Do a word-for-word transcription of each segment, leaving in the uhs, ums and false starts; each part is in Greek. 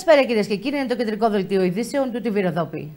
Καλησπέρα κυρίες και κύριοι, είναι το κεντρικό δελτίο ειδήσεων του τι βι Ροδόπη.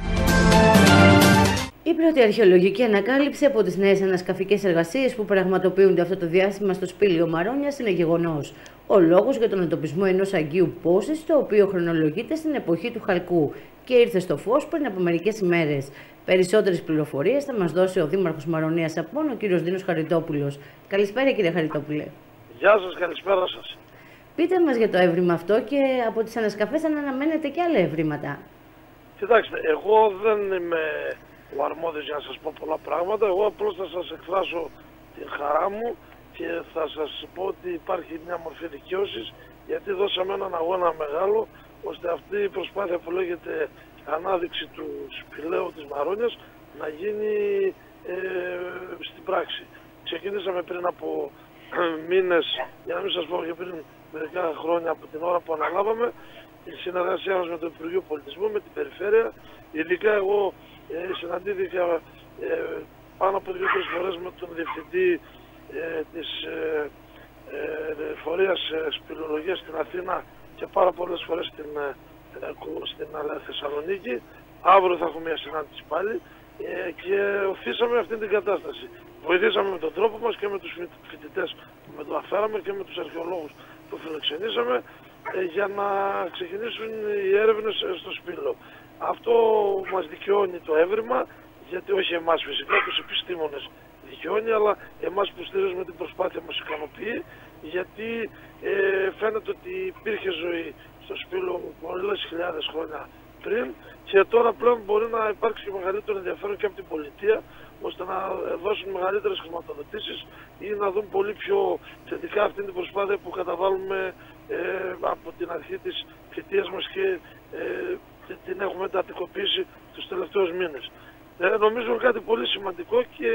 Η πρώτη αρχαιολογική ανακάλυψη από τις νέες ανασκαφικές εργασίες που πραγματοποιούνται αυτό το διάστημα στο σπήλαιο Μαρόνιας είναι γεγονός. Ο λόγος για τον εντοπισμό ενός αγγείου πόσης, το οποίο χρονολογείται στην εποχή του Χαλκού και ήρθε στο φως πριν από μερικές ημέρες. Περισσότερες πληροφορίες θα μας δώσει ο Δήμαρχος Μαρονίας Απών, ο κύριος Δίνος Χαριτόπουλος. Καλησπέρα κύριε Χαριτόπουλε. Γεια σας, καλησπέρα σας. Πείτε μας για το έβριμα αυτό και από τις ανασκαφές αν αναμένετε και άλλα ευρήματα. Κοιτάξτε, εγώ δεν είμαι ο αρμόδιος για να σας πω πολλά πράγματα. Εγώ απλώς θα σας εκφράσω την χαρά μου και θα σας πω ότι υπάρχει μια μορφή δικαίωσης, γιατί δώσαμε έναν αγώνα μεγάλο ώστε αυτή η προσπάθεια που λέγεται ανάδειξη του σπηλαίου της Μαρόνιας να γίνει ε, στην πράξη. Ξεκινήσαμε πριν από μήνες, για να μην σας πω και πριν μερικά χρόνια από την ώρα που αναλάβαμε, η συνεργασία μας με το Υπουργείο Πολιτισμού, με την Περιφέρεια. Ειδικά εγώ ε, συναντήθηκα ε, πάνω από δύο-τρεις φορές με τον Διευθυντή ε, της ε, ε, Φορείας ε, Σπηλαιολογίας στην Αθήνα και πάρα πολλές φορές στην, ε, στην ε, Θεσσαλονίκη. Αύριο θα έχουμε μια συνάντηση πάλι ε, και οθήσαμε αυτή την κατάσταση. Βοηθήσαμε με τον τρόπο μας και με τους φοιτητές που μεταφέραμε και με τους αρχαιολόγους που φιλοξενήσαμε ε, για να ξεκινήσουν οι έρευνες στο σπήλαιο. Αυτό μας δικαιώνει το έβριμα, γιατί όχι εμάς φυσικά, τους επιστήμονες δικαιώνει, αλλά εμάς που στηρίζουμε την προσπάθεια μας ικανοποιεί, γιατί ε, φαίνεται ότι υπήρχε ζωή στο σπήλαιο πολλές χιλιάδες χρόνια πριν και τώρα πλέον μπορεί να υπάρξει και μεγαλύτερο ενδιαφέρον και από την πολιτεία, ώστε να δώσουν μεγαλύτερες χρηματοδοτήσεις ή να δουν πολύ πιο θετικά αυτή την προσπάθεια που καταβάλουμε ε, από την αρχή της θητείας μας και ε, την έχουμε εντατικοποιήσει τους τελευταίους μήνες. Ε, νομίζω κάτι πολύ σημαντικό και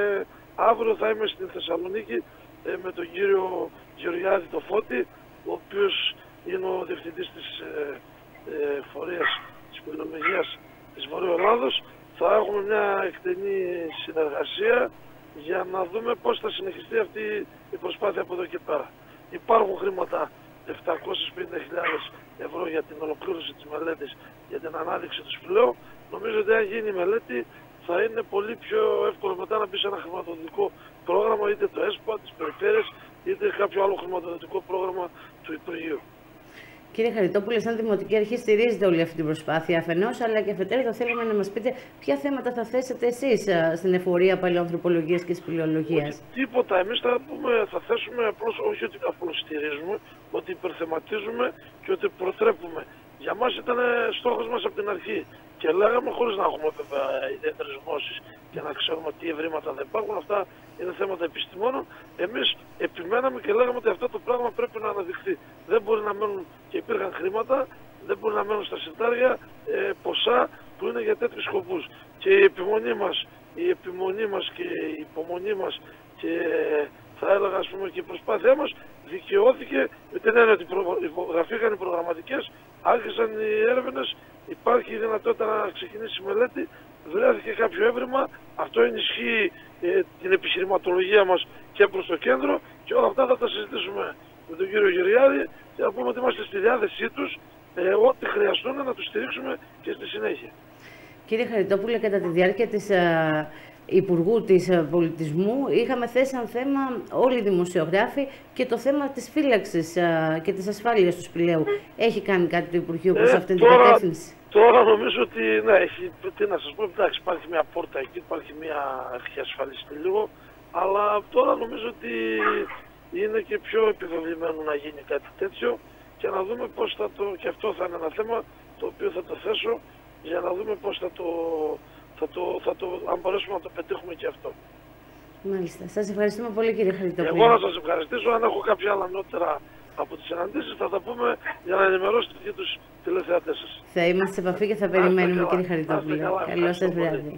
αύριο θα είμαι στην Θεσσαλονίκη ε, με τον κύριο Γεωργιάδη το Φώτη, ο οποίος είναι ο διευθυντής της ε, ε, Φορείας της Σπηλαιολογίας της Βορείου Ελλάδος. Θα έχουμε μια εκτενή συνεργασία για να δούμε πώς θα συνεχιστεί αυτή η προσπάθεια από εδώ και πέρα. Υπάρχουν χρήματα επτακόσιες πενήντα χιλιάδες ευρώ για την ολοκλήρωση της μελέτης για την ανάδειξη του σπηλαίου. Νομίζω ότι αν γίνει η μελέτη θα είναι πολύ πιο εύκολο μετά να μπει σε ένα χρηματοδοτικό πρόγραμμα, είτε το ΕΣΠΑ, της Περιφέρειας, είτε κάποιο άλλο χρηματοδοτικό πρόγραμμα του Υπουργείου. Κύριε Χαριτόπουλε, σαν Δημοτική Αρχή στηρίζετε όλη αυτή την προσπάθεια αφενός, αλλά και αφετέρου θα θέλαμε να μας πείτε ποια θέματα θα θέσετε εσείς στην εφορία παλαιοανθρωπολογίας και σπηλαιολογίας. Τίποτα. Εμείς θα, πούμε, θα θέσουμε απλώς, όχι ότι απλώς στηρίζουμε, ότι υπερθεματίζουμε και ότι προτρέπουμε. Για μας ήταν στόχος μας από την αρχή και λέγαμε, χωρίς να έχουμε βέβαια ιδιαίτερες γνώσεις και να ξέρουμε τι ευρήματα δεν υπάρχουν, αυτά είναι θέματα επιστημόνων. Εμείς επιμέναμε και λέγαμε ότι αυτό το πράγμα πρέπει να αναδειχθεί. Δεν μπορεί να μένουν, και υπήρχαν χρήματα, δεν μπορεί να μένουν στα συρτάρια ε, ποσά που είναι για τέτοιους σκοπούς. Και η επιμονή μας, η επιμονή μας και η υπομονή μας και θα έλεγα ας πούμε και η προσπάθειά μας δικαιώθηκε με την έννοια ότι υπογραφήκαν οι προγραμματικές, άρχισαν οι έρευνες, υπάρχει η δυνατότητα να ξεκινήσει η μελέτη, βρέθηκε κάποιο έβριμα, αυτό ενισχύει ε, την επιχειρηματολογία μας και προς το κέντρο και όλα αυτά θα τα συζητήσουμε με τον κύριο Γεωργιάδη και να πούμε ότι είμαστε στη διάθεσή τους, ε, ό,τι χρειαστούν να τους στηρίξουμε και στη συνέχεια. Κύριε Χαριτόπουλε, κατά τη διάρκεια της uh... Υπουργού της Πολιτισμού είχαμε θέσει σαν θέμα όλοι οι δημοσιογράφοι και το θέμα της φύλαξης και της ασφάλειας του σπηλαίου. Έχει κάνει κάτι το Υπουργείο προς ε, αυτήν την κατεύθυνση? Τώρα νομίζω ότι, ναι, έχει, τι να σας πω, εντάξει, υπάρχει μια πόρτα εκεί, υπάρχει μια αρχή ασφαλιστή λίγο, αλλά τώρα νομίζω ότι είναι και πιο επιβεβλημένο να γίνει κάτι τέτοιο και να δούμε πώς θα το, και αυτό θα είναι ένα θέμα το οποίο θα το θέσω για να δούμε πώς θα το Θα το, θα το, αν μπορέσουμε να το πετύχουμε και αυτό. Μάλιστα. Σας ευχαριστούμε πολύ κύριε Χαριτόπουλε. Εγώ να σας ευχαριστήσω. Αν έχω κάποια άλλα νότερα από τις συναντήσεις θα τα πούμε για να ενημερώσετε και τους τηλεθεατές σας. Θα είμαστε σε επαφή και θα περιμένουμε κύριε Χαριτόπουλε. Καλό σας βράδυ.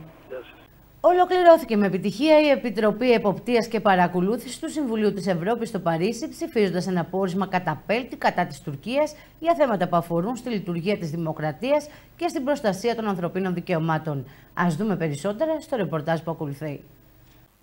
Ολοκληρώθηκε με επιτυχία η Επιτροπή Εποπτείας και Παρακολούθησης του Συμβουλίου της Ευρώπης στο Παρίσι, ψηφίζοντας ένα πόρισμα καταπέλτη κατά της Τουρκίας για θέματα που αφορούν στη λειτουργία της δημοκρατίας και στην προστασία των ανθρωπίνων δικαιωμάτων. Ας δούμε περισσότερα στο ρεπορτάζ που ακολουθεί.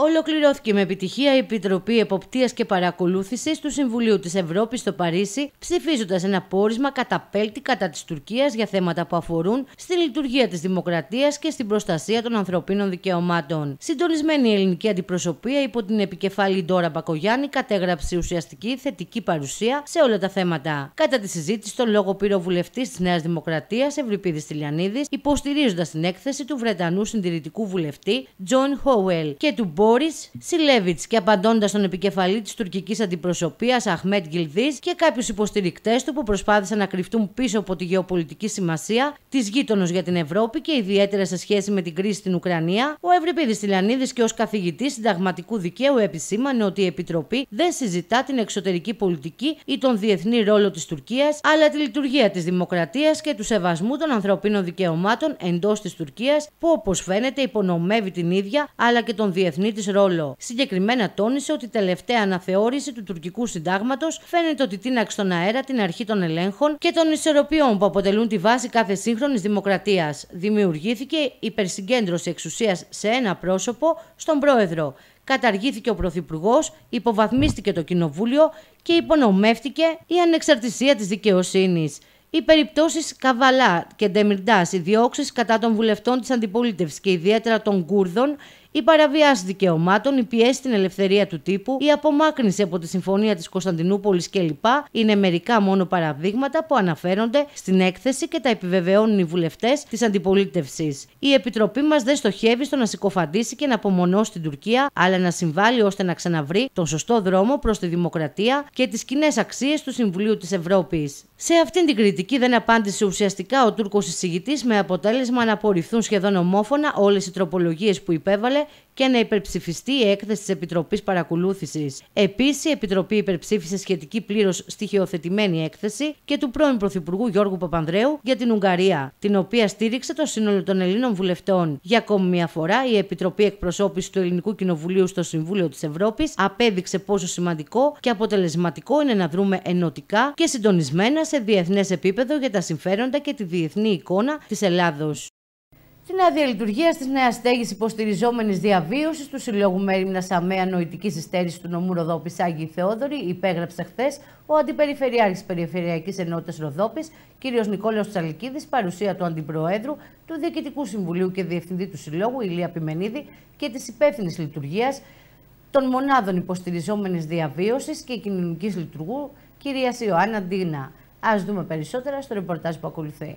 Ολοκληρώθηκε με επιτυχία η Επιτροπή Εποπτείας και Παρακολούθησης του Συμβουλίου της Ευρώπης στο Παρίσι, ψηφίζοντας ένα πόρισμα καταπέλτη κατά της Τουρκίας για θέματα που αφορούν στη λειτουργία της δημοκρατίας και στην προστασία των ανθρωπίνων δικαιωμάτων. Συντονισμένη ελληνική αντιπροσωπεία υπό την επικεφαλή Ντόρα Μπακογιάννη κατέγραψε ουσιαστική θετική παρουσία σε όλα τα θέματα. Κατά τη συζήτηση, τον λόγο πήρε ο βουλευτής της Νέας Δημοκρατίας, Ευρυπίδης Τηλιανίδης, υποστηρίζοντας την έκθεση του Βρετανού συντηρητικού βουλευτή Τζον Χόουελ και του Μπόρις Σιλέβιτς και απαντώντας στον επικεφαλή της τουρκικής αντιπροσωπείας Αχμέτ Γκιλδίζ και κάποιους υποστηρικτές του που προσπάθησαν να κρυφτούν πίσω από τη γεωπολιτική σημασία της γείτονος για την Ευρώπη και ιδιαίτερα σε σχέση με την κρίση στην Ουκρανία, ο Ευρυπίδης Τηλιανίδης και ως καθηγητής συνταγματικού δικαίου επισήμανε ότι η Επιτροπή δεν συζητά την εξωτερική πολιτική ή τον διεθνή ρόλο της Τουρκίας, αλλά τη λειτουργία της δημοκρατίας και του σεβασμού των ανθρωπίνων δικαιωμάτων εντός της Τουρκίας, που όπως φαίνεται υπονομεύει την ίδια αλλά και τον διεθνή της ρόλο. Συγκεκριμένα τόνισε ότι η τελευταία αναθεώρηση του τουρκικού συντάγματος φαίνεται ότι τίναξε στον αέρα την αρχή των ελέγχων και των ισορροπιών που αποτελούν τη βάση κάθε σύγχρονης δημοκρατίας. Δημιουργήθηκε υπερσυγκέντρωση εξουσίας σε ένα πρόσωπο, στον πρόεδρο. Καταργήθηκε ο πρωθυπουργός, υποβαθμίστηκε το κοινοβούλιο και υπονομεύτηκε η ανεξαρτησία της δικαιοσύνης. Οι περιπτώσεις Καβαλά και Ντεμιρντάς, οι διώξεις κατά των βουλευτών της αντιπολίτευσης και ιδιαίτερα των Κούρδων, η παραβιάση δικαιωμάτων, η πιέση στην ελευθερία του τύπου, η απομάκρυνση από τη Συμφωνία της Κωνσταντινούπολης κλπ. Είναι μερικά μόνο παραδείγματα που αναφέρονται στην έκθεση και τα επιβεβαιώνουν οι βουλευτές της αντιπολίτευσης. Η Επιτροπή μας δεν στοχεύει στο να συκοφαντήσει και να απομονώσει την Τουρκία, αλλά να συμβάλλει ώστε να ξαναβρει τον σωστό δρόμο προς τη δημοκρατία και τις κοινές αξίες του Συμβουλίου της Ευρώπης. Σε αυτήν την κριτική δεν απάντησε ουσιαστικά ο Τούρκος εισηγητής, με αποτέλεσμα να απορριφθούν σχεδόν ομόφωνα όλες οι τροπολογίες που υπέβαλε και να υπερψηφιστεί η έκθεση της Επιτροπής Παρακολούθησης. Επίσης, η Επιτροπή υπερψήφισε σχετική πλήρως στοιχειοθετημένη έκθεση και του πρώην Πρωθυπουργού Γιώργου Παπανδρέου για την Ουγγαρία, την οποία στήριξε το σύνολο των Ελλήνων βουλευτών. Για ακόμη μια φορά, η Επιτροπή Εκπροσώπησης του Ελληνικού Κοινοβουλίου στο Συμβούλιο της Ευρώπης απέδειξε πόσο σημαντικό και αποτελεσματικό είναι να δρούμε ενωτικά και συντονισμένα σε διεθνές επίπεδο για τα συμφέροντα και τη διεθνή εικόνα της Ελλάδος. Την άδεια λειτουργία τη νέα στέγη υποστηριζόμενη διαβίωση του Συλλόγου Μέριμνας ΑΜΕΑ Νοητικής Υστέρησης του νομού Ροδόπης Άγιοι Θεόδωροι υπέγραψε χθες ο Αντιπεριφερειάρχης Περιφερειακής Ενότητας Ροδόπης, κ. Νικόλαος Τσαλικίδης, παρουσία του Αντιπροέδρου του Διοικητικού Συμβουλίου και Διευθυντή του Συλλόγου Ηλία Πιμενίδη και της υπεύθυνης λειτουργίας των μονάδων υποστηριζόμενης διαβίωσης και κοινωνικής λειτουργού, κ. Ιωάννα Ντίνα. Ας δούμε περισσότερα στο ρεπορτάζ που ακολουθεί.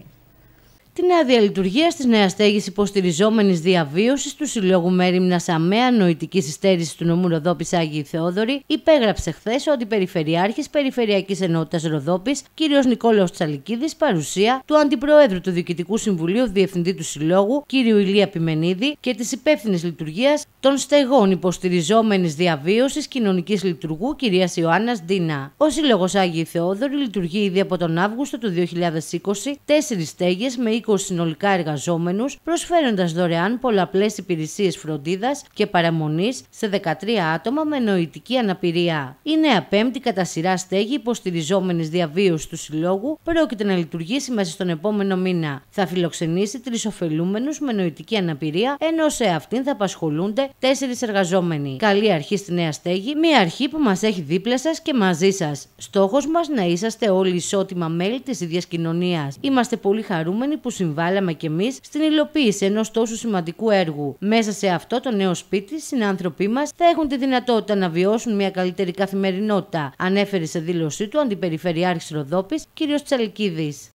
Την άδεια λειτουργία τη νέα στέγη υποστηριζόμενη διαβίωση του Συλλόγου Μέριμνας ΑΜΕΑ Νοητικής Υστέρησης του νομού Ροδόπης Άγιοι Θεόδωροι υπέγραψε χθες ο Αντιπεριφερειάρχης Περιφερειακής Ενότητας Ροδόπης, κ. Νικόλαος Τσαλικίδης, παρουσία του Αντιπροέδρου του Διοικητικού Συμβουλίου Διευθυντή του Συλλόγου, κ. Ηλία Πιμενίδη, και της υπεύθυνης λειτουργίας των στεγών υποστηριζόμενης διαβίωσης κοινωνικής λειτουργού, κ. Ιωάννας Ντίνα. Ο Σύλλογος Άγιοι Θεόδωροι λειτουργεί ήδη από τον Αύγουστο του δύο χιλιάδες είκοσι τέσσερις στέγες με είκοσι συνολικά εργαζόμενους, προσφέροντας δωρεάν πολλαπλές υπηρεσίες φροντίδας και παραμονής σε δεκατρία άτομα με νοητική αναπηρία. Η νέα πέμπτη κατά σειρά στέγη υποστηριζόμενης διαβίωσης του Συλλόγου πρόκειται να λειτουργήσει μέσα στον επόμενο μήνα. Θα φιλοξενήσει τρεις ωφελούμενους με νοητική αναπηρία, ενώ σε αυτήν θα απασχολούνται τέσσερις εργαζόμενοι. Καλή αρχή στη νέα στέγη, μια αρχή που μας έχει δίπλα σας και μαζί σας. Στόχος μας να είσαστε όλοι ισότιμα μέλη της ίδιας κοινωνίας. Είμαστε πολύ χαρούμενοι που συμβάλαμε κι εμείς στην υλοποίηση ενός τόσο σημαντικού έργου. Μέσα σε αυτό το νέο σπίτι, οι συνάνθρωποι μας θα έχουν τη δυνατότητα να βιώσουν μια καλύτερη καθημερινότητα, ανέφερε σε δήλωσή του ο Αντιπεριφερειάρχης Ροδόπης, κ. Τσαλικίδης.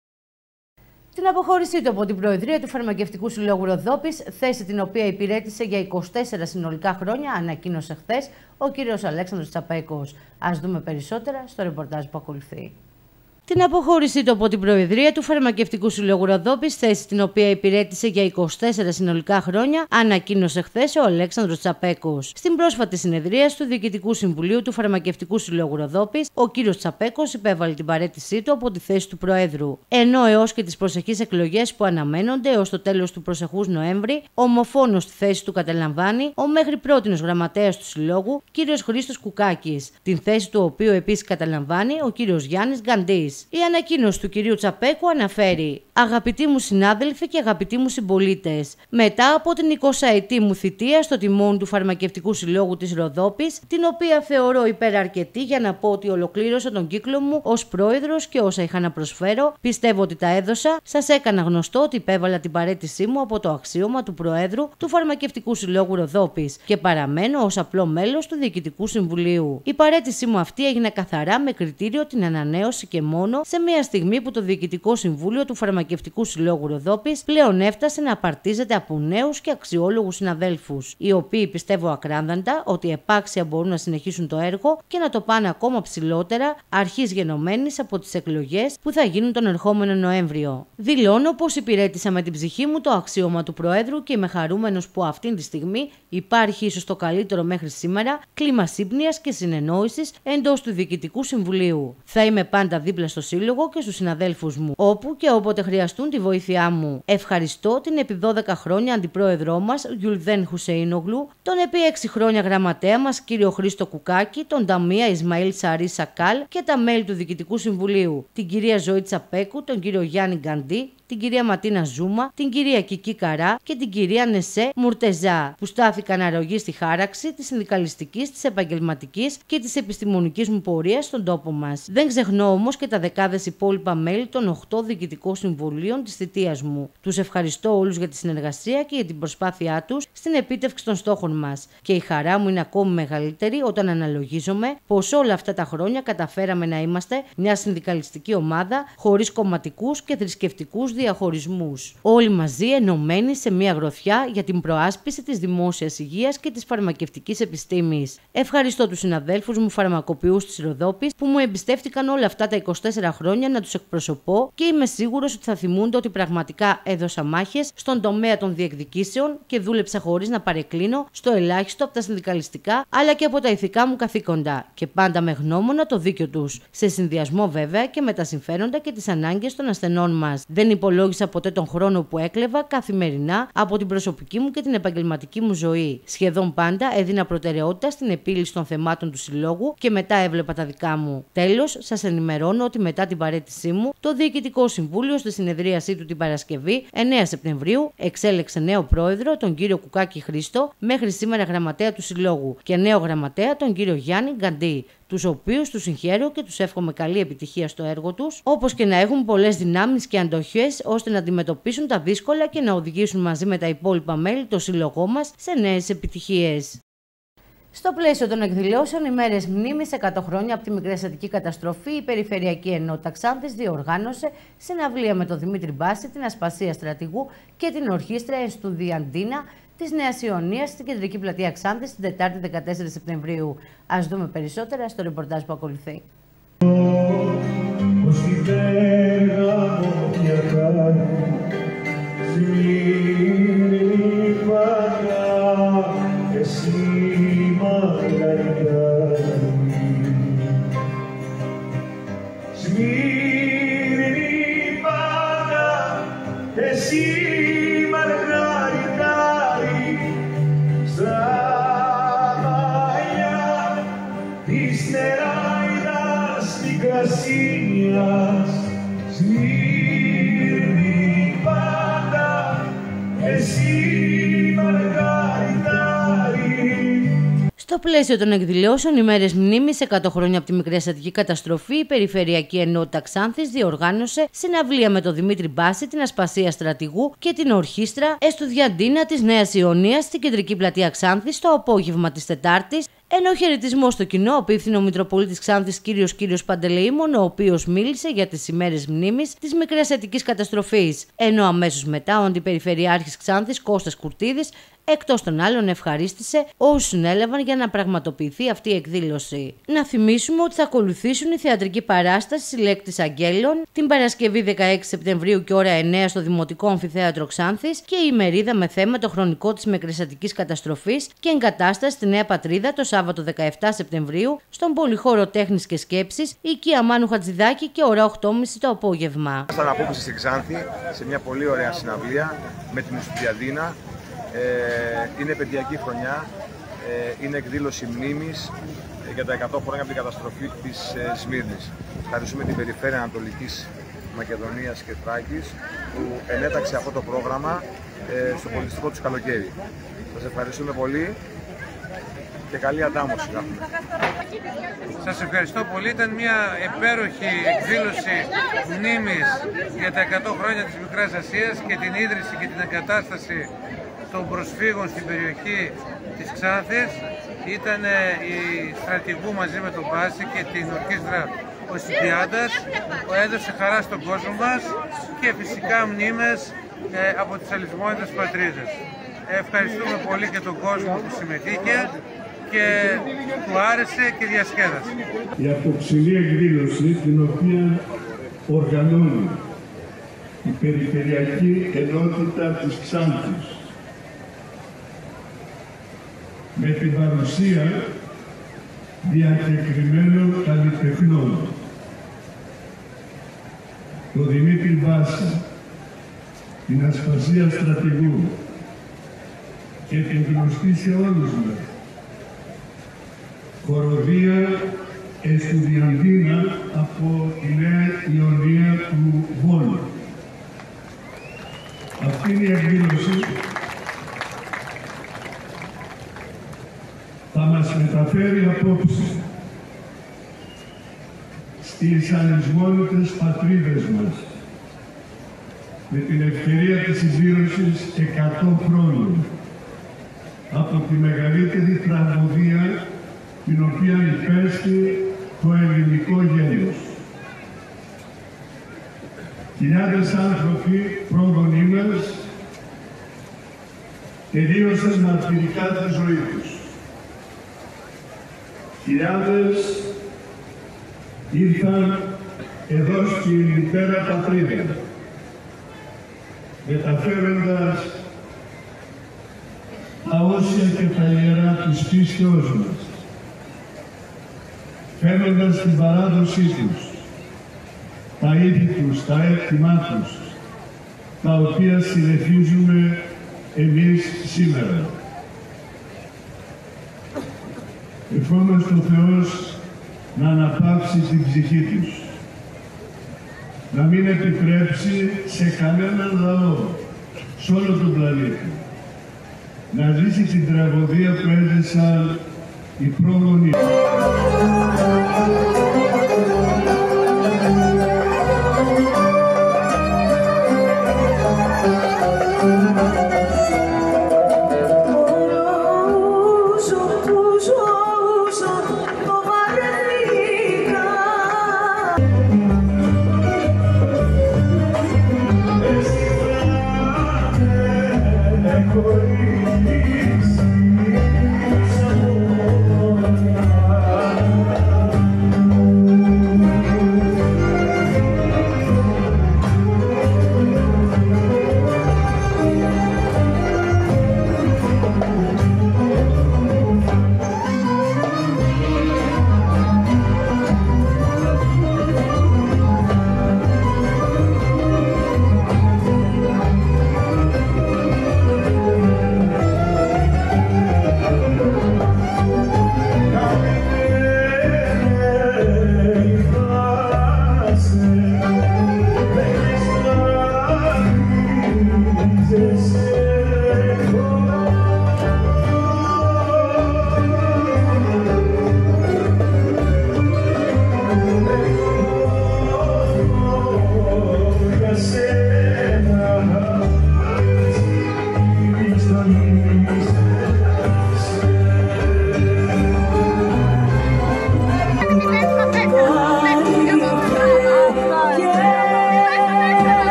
Την αποχώρησή του από την Προεδρία του Φαρμακευτικού Συλλόγου Ροδόπης, θέση την οποία υπηρέτησε για είκοσι τέσσερα συνολικά χρόνια, ανακοίνωσε χθες ο κ. Αλέξανδρος Τσαπέκος. Ας δούμε περισσότερα στο ρεπορτάζ που ακολουθεί. Την αποχώρησή του από την Προεδρία του Φαρμακευτικού Συλλόγου Ροδόπης, θέση την οποία υπηρέτησε για είκοσι τέσσερα συνολικά χρόνια, ανακοίνωσε χθες ο Αλέξανδρος Τσαπέκος. Στην πρόσφατη συνεδρία του Διοικητικού Συμβουλίου του Φαρμακευτικού Συλλόγου Ροδόπης, ο κ. Τσαπέκος υπέβαλε την παραίτησή του από τη θέση του Προέδρου. Ενώ έως και τις προσεχείς εκλογές που αναμένονται έως το τέλος του προσεχούς Νοέμβρη, ομοφόνος στη θέση του καταλαμβάνει ο μέχρι πρότινος γραμματέας του Συλλόγου, κ. Χρήστος Κουκάκης, την θέση του οποίου επίσης καταλαμβάνει ο κ. Γιάννης Γκαντής. Ξάνθης. Η ανακοίνωση του κυρίου Τσαπέκου αναφέρει: «Αγαπητοί μου συνάδελφοι και αγαπητοί μου συμπολίτες, μετά από την εικοσαετή μου θητεία στο τιμόνι του Φαρμακευτικού Συλλόγου της Ροδόπης, την οποία θεωρώ υπεραρκετή για να πω ότι ολοκλήρωσα τον κύκλο μου ως πρόεδρος και όσα είχα να προσφέρω, πιστεύω ότι τα έδωσα, σας έκανα γνωστό ότι υπέβαλα την παραίτησή μου από το αξίωμα του Προέδρου του Φαρμακευτικού Συλλόγου Ροδόπης και παραμένω ως απλό μέλος του Διοικητικού Συμβουλίου. Η παραίτησή μου αυτή έγινε καθαρά με κριτήριο την ανανέωση και μόνο σε μια στιγμή που το Διοικητικό Συμβούλιο του Φαρμακευτικού Συλλόγου Ροδόπης πλέον έφτασε να απαρτίζεται από νέους και αξιόλογους συναδέλφους, οι οποίοι πιστεύω ακράδαντα ότι επάξια μπορούν να συνεχίσουν το έργο και να το πάνε ακόμα ψηλότερα, αρχής γενομένης από τις εκλογές που θα γίνουν τον ερχόμενο Νοέμβριο. Δηλώνω πως υπηρέτησα με την ψυχή μου το αξίωμα του Προέδρου και είμαι χαρούμενος που αυτή τη στιγμή υπάρχει ίσως το καλύτερο μέχρι σήμερα κλίμα σύμπνοιας και συνεννόησης εντός του Διοικητικού Συμβουλίου. Θα είμαι πάντα δίπλα στο Σύλλογο και στους συναδέλφους μου, όπου και όποτε χρειαστούν τη βοήθειά μου. Ευχαριστώ την επί δώδεκα χρόνια αντιπρόεδρό μας, Γιουλδέν Χουσεϊνογλου, τον επί έξι χρόνια γραμματέα μας, κύριο Χρήστο Κουκάκη, τον Ταμία Ισμαήλ Σαρή Σακάλ και τα μέλη του Διοικητικού Συμβουλίου, την κυρία Ζωή Τσαπέκου, τον κύριο Γιάννη Γκαντή, την κυρία Ματίνα Ζούμα, την κυρία Κική Καρά και την κυρία Νεσέ Μουρτεζά, που στάθηκαν αρρωγοί στη χάραξη της συνδικαλιστικής, της επαγγελματικής και της επιστημονικής μου πορείας στον τόπο μας. Δεν ξεχνώ όμως και τα δεκάδες υπόλοιπα μέλη των οκτώ διοικητικών συμβουλίων της θητείας μου. Τους ευχαριστώ όλους για τη συνεργασία και για την προσπάθειά τους στην επίτευξη των στόχων μας. Και η χαρά μου είναι ακόμη μεγαλύτερη όταν αναλογίζομαι πως όλα αυτά τα χρόνια καταφέραμε να είμαστε μια συνδικαλιστική ομάδα χωρίς κομματικούς και θρησκευτικούς διαχωρισμούς. Όλοι μαζί ενωμένοι σε μια γροθιά για την προάσπιση της δημόσιας υγείας και της φαρμακευτικής επιστήμης. Ευχαριστώ τους συναδέλφους μου φαρμακοποιούς της Ροδόπης που μου εμπιστεύτηκαν όλα αυτά τα είκοσι τέσσερα χρόνια να τους εκπροσωπώ και είμαι σίγουρος ότι θα θυμούνται ότι πραγματικά έδωσα μάχες στον τομέα των διεκδικήσεων και δούλεψα χωρίς να παρεκκλίνω στο ελάχιστο από τα συνδικαλιστικά αλλά και από τα ηθικά μου καθήκοντα και πάντα με γνώμονα το δίκιο τους, σε συνδυασμό βέβαια και με τα συμφέροντα και τις ανάγκες των ασθενών μας. Δεν υπολόγισα ποτέ τον χρόνο που έκλεβα καθημερινά από την προσωπική μου και την επαγγελματική μου ζωή. Σχεδόν πάντα έδινα προτεραιότητα στην επίλυση των θεμάτων του Συλλόγου και μετά έβλεπα τα δικά μου. Τέλος, σας ενημερώνω ότι μετά την παραίτησή μου, το Διοικητικό Συμβούλιο στη συνεδρίασή του την Παρασκευή, εννέα Σεπτεμβρίου, εξέλεξε νέο πρόεδρο, τον κύριο Κουκάκη Χρήστο, μέχρι σήμερα γραμματέα του Συλλόγου, και νέο γραμματέα, τον κύριο Γιάννη Γκαντή, τους οποίους τους συγχαίρω και τους εύχομαι καλή επιτυχία στο έργο τους, όπως και να έχουν πολλές δυνάμεις και αντοχές ώστε να αντιμετωπίσουν τα δύσκολα και να οδηγήσουν μαζί με τα υπόλοιπα μέλη το σύλλογό μας σε νέες επιτυχίες. Στο πλαίσιο των εκδηλώσεων ημέρες μνήμης εκατό χρόνια από τη Μικρασιατική καταστροφή, η Περιφερειακή Ενότητα Ξάνθης διοργάνωσε συναυλία με τον Δημήτρη Μπάση, την Ασπασία Στρατηγού και την Ορχήστρα Εστουδιαντίνα της Νέας Ιωνίας στην Κεντρική Πλατεία Ξάνθης την Τετάρτη δεκατέσσερα Σεπτεμβρίου. Ας δούμε περισσότερα στο ρεπορτάζ που ακολουθεί. Στο πλαίσιο των εκδηλώσεων ημέρες μνήμης εκατό χρόνια από τη Μικρασιατική καταστροφή, η Περιφερειακή Ενότητα Ξάνθης διοργάνωσε συναυλία με τον Δημήτρη Μπάση, την Ασπασία Στρατηγού και την Ορχήστρα Εστουδιαντίνα της Νέας Ιωνίας στην Κεντρική Πλατεία Ξάνθης το απόγευμα της Τετάρτης, ενώ χαιρετισμό στο κοινό απίφθινε ο Μητροπολίτης Ξάνθης κύριος κύριος Παντελεήμων, ο οποίος μίλησε για τις ημέρες μνήμης της Μικρασιατικής καταστροφής, ενώ αμέσως μετά ο Αντιπεριφερειάρχης Ξάνθης Κώστας Κουρτίδης, εκτός των άλλων, ευχαρίστησε όσους συνέλαβαν για να πραγματοποιηθεί αυτή η εκδήλωση. Να θυμίσουμε ότι θα ακολουθήσουν η θεατρική παράσταση Συλλέκτης Αγγέλων την Παρασκευή δεκαέξι Σεπτεμβρίου και ώρα εννέα στο Δημοτικό Αμφιθέατρο Ξάνθης και η ημερίδα με θέμα το χρονικό της Μικρασιατικής καταστροφής και εγκατάσταση στη Νέα Πατρίδα το Σάββατο δεκαεπτά Σεπτεμβρίου στον Πολυχώρο Τέχνης και Σκέψης, οικία Μάνου Χατζηδάκη και ώρα οκτώ και μισή το απόγευμα. Ήμασταν απόψε στη Ξάνθη σε μια πολύ ωραία συναυλία με την Εστουδιαντίνα. Ε, είναι παιδιακή χρονιά είναι εκδήλωση μνήμης για τα εκατό χρόνια από την καταστροφή της Σμύρνης. Ευχαριστούμε την Περιφέρεια Ανατολικής Μακεδονίας και Θράκης που ενέταξε αυτό το πρόγραμμα στο πολιτιστικό τους καλοκαίρι. Σας ευχαριστούμε πολύ και καλή αντάμωση. Σας ευχαριστώ πολύ. Ήταν μια υπέροχη εκδήλωση μνήμης για τα εκατό χρόνια της Μικράς Ασίας και την ίδρυση και την εγκατάσταση των προσφύγων στην περιοχή της Ξάνθης. Ήταν η Στρατηγού μαζί με τον Πάση και την ορκίστρα ο Σιτιάντας που έδωσε χαρά στον κόσμο μας και φυσικά μνήμες ε, από τις αλυσμόνητες πατρίδες. Ευχαριστούμε πολύ και τον κόσμο που συμμετείχε και του άρεσε και διασκέδασε. Η απόψινή εκδήλωση την οποία οργανώνει η Περιφερειακή Ενότητα της Ξάνθης με την παρουσία διακεκριμένων καλλιτεχνών, τον Δημήτρη Βάση, την Ασπασία Στρατηγού και την γνωστή σε όλους μας χοροδία Εστουδιανδίνα από τη Νέα Ιωνία του Βόλου. Αυτή η εκδήλωση θα μας μεταφέρει απόψε στις αλυσμόνητες πατρίδες μας με την ευκαιρία της συμπλήρωσης εκατό χρόνων από τη μεγαλύτερη τραγωδία την οποία υπέστη το ελληνικό γένος. Χιλιάδες άνθρωποι πρόγονοί μας τελείωσαν μαρτυρικά τη ζωή τους. Χιλιάδες ήρθαν εδώ στη μητέρα πατρίδα, μεταφέροντας τα όσια και τα ιερά της πίστεως μας, φέρνοντας την παράδοσή τους, τα ήθη τους, τα έθιμά τους, τα οποία συνεχίζουμε εμείς σήμερα. Ευχόμαστε ο Θεός να αναπαύσει την ψυχή τους, να μην επιτρέψει σε κανέναν λαό, σε όλο τον πλανήτη, να ζήσει την τραγωδία που έζησαν οι πρόγονοι. Χωρίς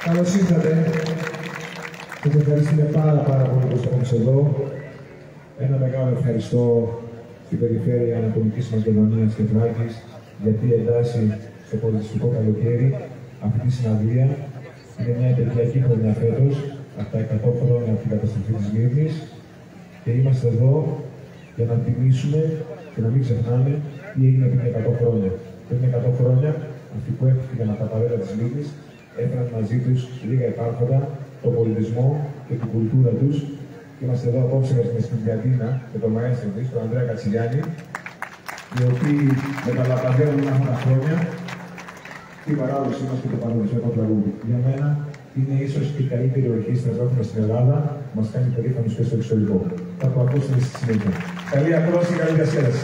Καλώς ήρθατε. Σας ευχαριστούμε πάρα πάρα πολύ που είστε εδώ. Ένα μεγάλο ευχαριστώ στην Περιφέρεια Ανατολικής Μακεδονίας και Θράκης γιατί εντάσσει στο πολιτιστικό καλοκαίρι αυτή τη συναυλία. Είναι μια επαιτειακή χρονιά φέτος, από τα εκατό χρόνια από την καταστροφή της Σμύρνης και είμαστε εδώ για να τιμήσουμε και να μην ξεχνάμε τι έγινε πριν εκατό χρόνια. Πριν εκατό χρόνια, αυτοί που έφυγαν από τα παρέλα της Σμύρνης έφεραν μαζί τους λίγα υπάρχοντα, τον πολιτισμό και την κουλτούρα τους. Είμαστε εδώ απόψε με την Κιαντίνα, με τον μαέστρο της, τον Ανδρέα Κατσιλιάνη, οι οποίοι μεταλαπαδεύουν αυτά τα χρόνια την παράδοσή μας και το παραδοσιακό τραγούδι. Για μένα είναι ίσως η καλύτερη ορχήστρα που έχουμε στην Ελλάδα, που μας κάνει περήφανος και στο εξωτερικό. Θα το ακούσετε στη συνέχεια. Καλή ακρόαση και καλή διασκέδαση.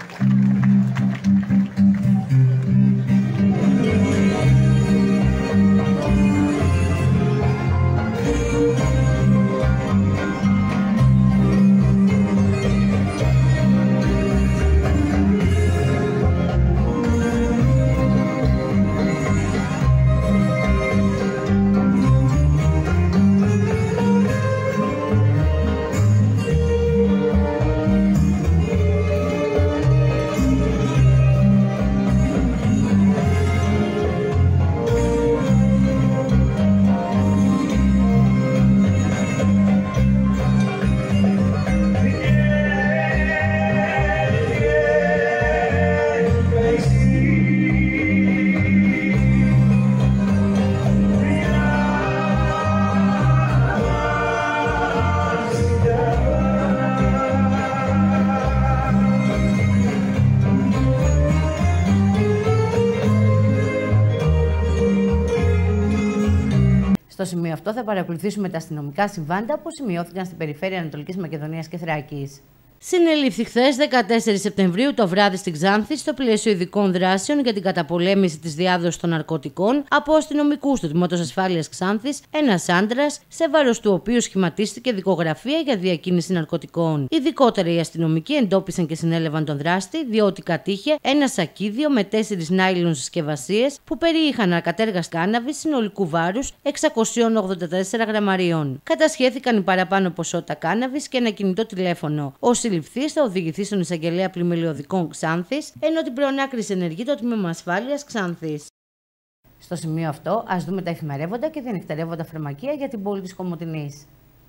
Στο σημείο αυτό θα παρακολουθήσουμε τα αστυνομικά συμβάντα που σημειώθηκαν στην περιφέρεια Ανατολικής Μακεδονίας και Θράκης. Συνελήφθη χθες δεκατέσσερις Σεπτεμβρίου το βράδυ στην Ξάνθη στο πλαίσιο ειδικών δράσεων για την καταπολέμηση της διάδοσης των ναρκωτικών από αστυνομικούς του Τμήματος Ασφάλειας Ξάνθης ένας άντρας, σε βάρος του οποίου σχηματίστηκε δικογραφία για διακίνηση ναρκωτικών. Ειδικότερα οι αστυνομικοί εντόπισαν και συνέλαβαν τον δράστη, διότι κατήχε ένα σακίδιο με τέσσερις νάιλον συσκευασίες που περιείχαν ακατέργαστη κάναβη συνολικού βάρους εξακόσια ογδόντα τέσσερα γραμμαρίων. Κατασχέθηκαν η παραπάνω ποσότητα κάναβης και ένα κινητό τηλέφωνο. Ο συλληφθής θα οδηγηθεί στον εισαγγελέα πλημελιωδικών Ξάνθης, ενώ την προανάκριση ενεργεί το Τμήμα Ασφάλειας Ξάνθης. Στο σημείο αυτό, ας δούμε τα εφημερεύοντα και διανυκτερεύοντα φαρμακεία για την πόλη της Κομοτηνής.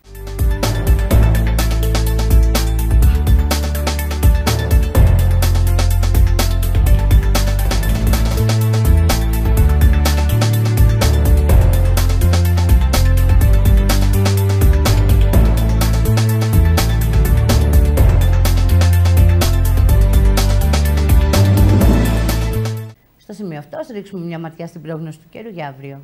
Στο σημείο αυτό, ας ρίξουμε μια ματιά στην πρόγνωση του καιρού για αύριο.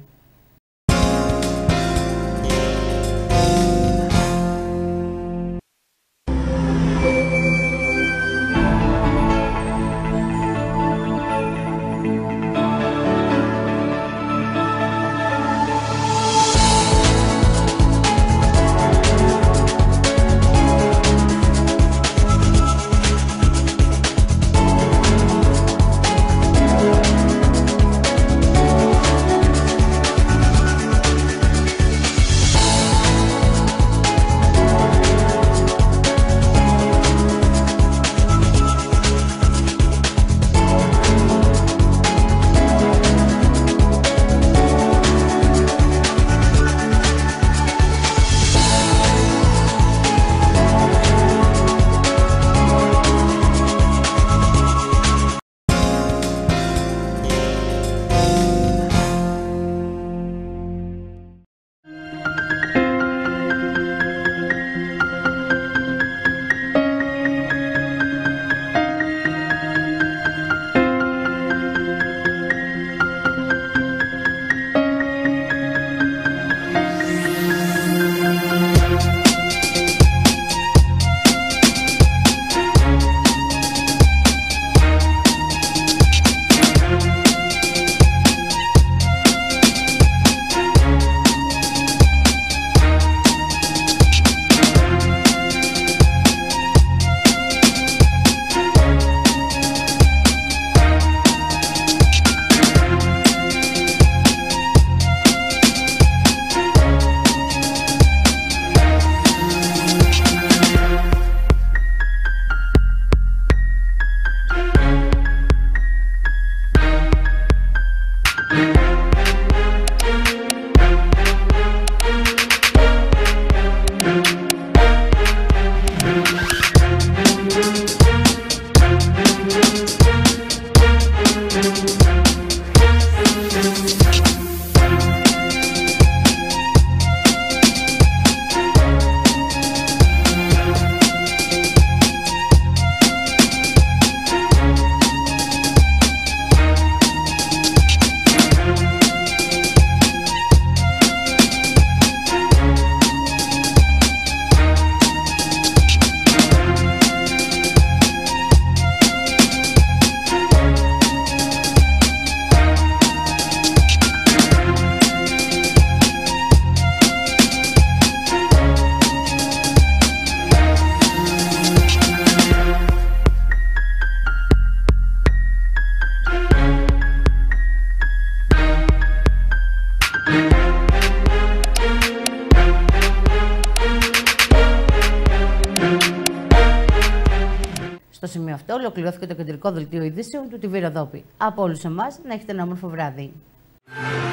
Στο σημείο αυτό ολοκληρώθηκε το κεντρικό δελτίο ειδήσεων του τι βι Ροδόπη. Από όλους εμάς να έχετε ένα όμορφο βράδυ.